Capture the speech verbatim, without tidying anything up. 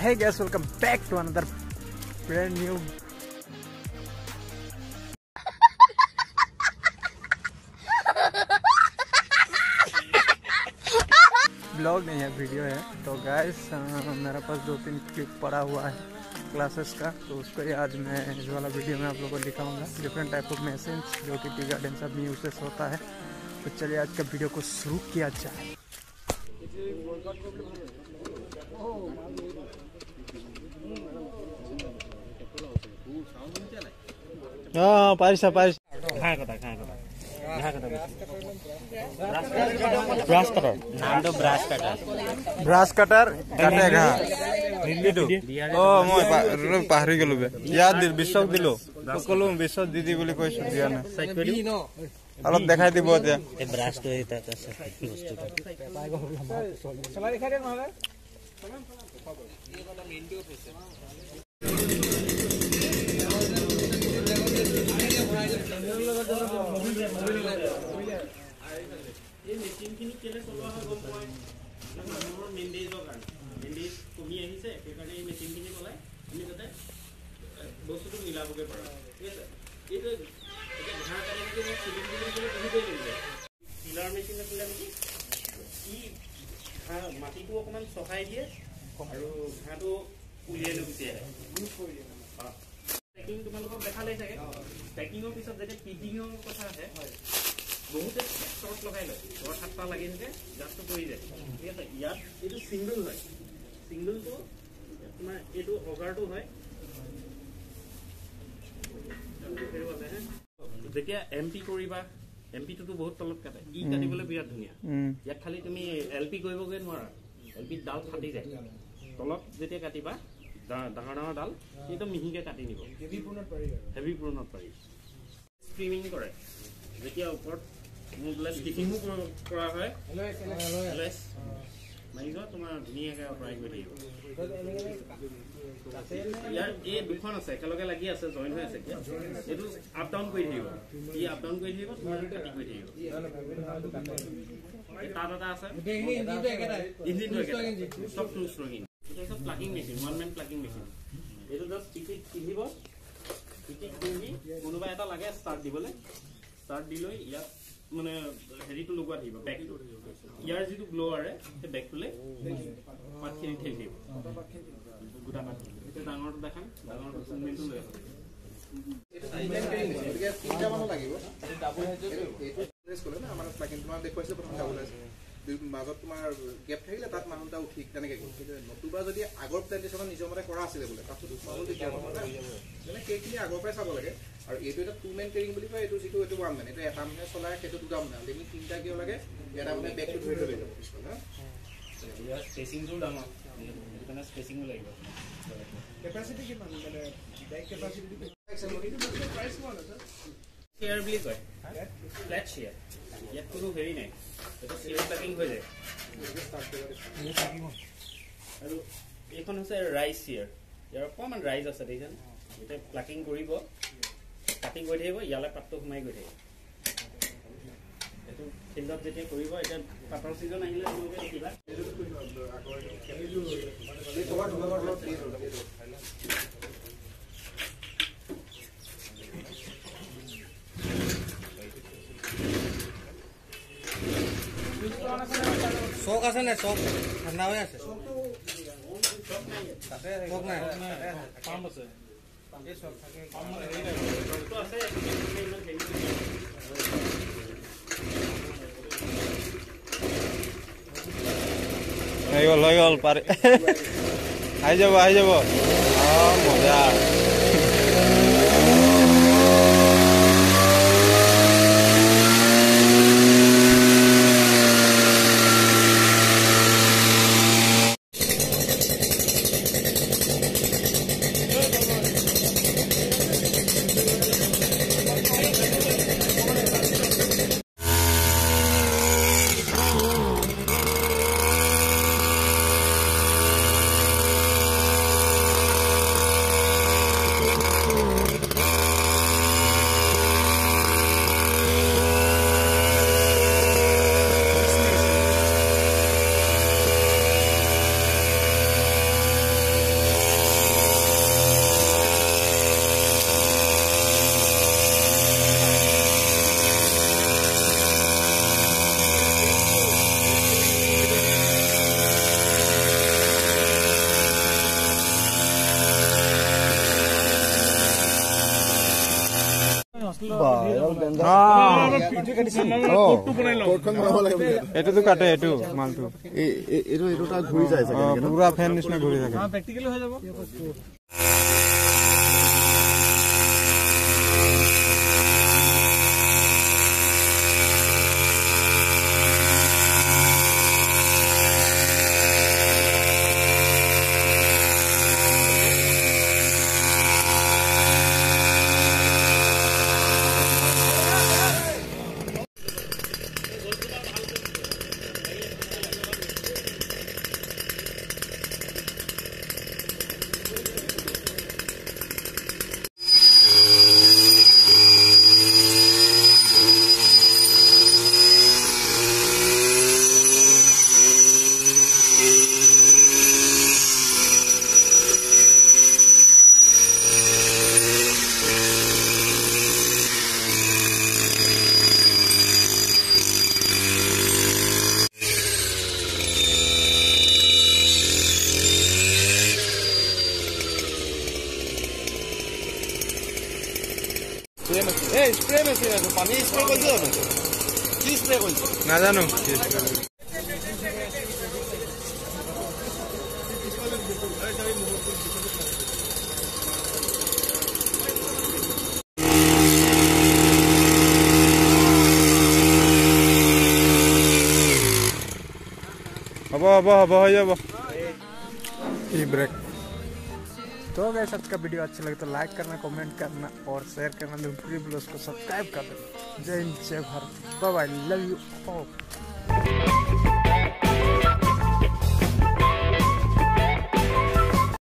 Hey guys, welcome back to another brand new blog नहीं है, video है। तो गाइस मेरे पास दो तीन क्लिप पड़ा हुआ है क्लासेस का, तो उसको ही आज मैं इस वाला वीडियो में आप लोगों को दिखाऊंगा। डिफरेंट टाइप ऑफ मशीन जो कि टी गार्डन सब में यूजेस होता है। तो चलिए आज का वीडियो को शुरू किया जाए। हाँ पारिशा पारिश कहाँ कता कहाँ कता कहाँ कता ब्रास कटर नाम तो ब्रास कटर ब्रास कटर काटेगा দিল্লীটো অ মই পাহৰি গলো বে ইয়াত বিশ্বক দিলো সকলো বিশ্বক দিদি বুলি কৈছো দিয়া না অলপ দেখাই দিব এতিয়া এই ব্ৰাছটো এটা আছে বস্তুটো চলাই দেখাই দে নহলে ये मशीन खिनि केले चलोৱা হয় গম পায় মোৰ মেন্ডেজৰ কাৰণে মেন্ডেজ কমি আহিছে সেইকাৰণে এই মেচিন খিনি চলাই আমি যাতে বস্তুটো মিলাবগে পাৰো। ঠিক আছে, এইটো এটা ঘাঁ কাটি দিলে চিলিং দিলে বহুত হৈ যায়। পিলাৰ মেচিন আছিলে নেকি ই ঘাঁ মাটিটো অকমান সহাই দিয়ে আৰু ঘাঁটো উলিয়াই লৈ গুচি আহে। পেকিং তোমালোকক দেখালেই চাগে পেকিঙৰ পিছত যেতিয়া পিকিঙৰ কথা আছে বহুতে শর্ট লগাই লয় ঘর সাতটা লাগি থাকে জাস্ট পৰি যায়। ঠিক আছে, ইয়াত এইটো সিঙ্গল হয়। সিঙ্গলটো তোমাৰ এইটো অগাৰটো হয় যেতিয়া এম পি কৰিবা এম পিটো বহুত তলত কাটে ই কাটিবলৈ বিৰাট ধুনীয়া। ইয়াত খালি তুমি এল পি কৰিবগৈ নোৱাৰা, এল পিত ডাল ফাটি যায়। তলত যেতিয়া কাটিবা ডাঙৰ ডাঙৰ ডাল সেইটো মিহিকে কাটি নিব। হেভি পূৰ্ণত পাৰি হেভি পূৰ্ণত পাৰি স্ক্ৰিমিং কৰে যেতিয়া ওপৰত মোবাইল স্টিকিংও কৰা হয়। মাৰিব তোমাৰ ধুনীয়াকৈ অপাৰেট কৰি থাকিব। ইয়াৰ এই দুখন আছে একেলগে লাগি আছে, জইন হৈ আছে। এইটো আপ ডাউন কৰি থাকিব, ই আপ ডাউন কৰি থাকিব, তোমাৰ কাটি কৰি থাকিব। তাত এটা আছে ইঞ্জিনটো চব টু ষ্ট্ৰকিং। এটা চব plugging machine, one man plugging machine. এইটো জাষ্ট টিকিট পিন্ধিব, টিকিট পিন্ধি কোনোবা এটা লাগে ষ্টাৰ্ট দিবলৈ, ষ্টাৰ্ট দি লৈ ইয়াত মানে হেৰিটো লগোৱা থাকিব বেকটো। ইয়াৰ যিটো ব্লোৱাৰে সেই বেকটোলে পাতখিনি ঠেলি থাকিব গোটা পাত। এতিয়া ডাঙৰটো দেখাম, ডাঙৰটো চিমেণ্টটো লৈ আহিব। মাজত তোমাৰ গেপ থাকিলে তাত মানুহ এটা উঠি তেনেকে গ'ল। নতুবা যদি আগৰ প্লেণ্টেশ্যনত নিজৰ মতে কৰা আছিলে বোলে তাত মানে সেইখিনি আগৰ পৰাই চাব লাগে। আৰু এইটো এটা টু মেন কেৰিং বুলি কয়। এইটো যিটো এইটো ওৱান মেন, এইটো এটা মানুহে চলাই, সেইটো দুটা মানুহে লিমিট তিনিটা কিয় লাগে, এটা মানে বেগটো ধৰি ধৰি যাব পিছফালে। স্পেচিংটো ডাঙৰ, সেইকাৰণে স্পেচিংও লাগিব। কেপাচিটি কিমান মানে বেগ কেপাচিটি প্ৰাইচ কিমান আছে? শ্বেয়াৰ বুলি কয়, ফ্লেট শ্বেয়াৰ। ইয়াত কোনো হেৰি নাই, এইটো শ্বেয়াৰ প্যাকিং হৈ যায়। আৰু এইখন হৈছে ৰাইজ শ্বেয়াৰ। ইয়াৰ অকণমান ৰাইজ আছে দেখিছেনে? এতিয়া প্লাকিং কৰিব, কাটিং কৰি থাকিব, ইয়ালৈ পাতটো সোমাই গৈ থাকিব। এইটো ফিল্ডত যেতিয়া কৰিব, এতিয়া পাতৰ ছিজন আহিলে তোমালোকে দেখিবা চক আছে নে? চক ঠাণ্ডা হৈ আছে, চক নাই পাম্প আছে। হৈ গ'ল হৈ গ'ল পাৰি আহি যাব আহি যাব। অঁ মজা। এইটোতো কাটে এইটো মালটো ঘূৰি যায় পুৰা ফেন নিচিনা ঘূৰি থাকে। প্ৰেক্টিকেলি হৈ যাব। পানী স্প্ৰে কৰিছে কি স্প্ৰে কৰিছে নাজানো। হ'ব হ'ব হ'ব হৈ যাব। ई ब्रेक। तो गाइस आज का वीडियो अच्छा लगे तो लाइक करना, कमेंट करना और शेयर करना। को सब्सक्राइब कर देना। जय हिंद, जय Bharat, bye bye, love you all.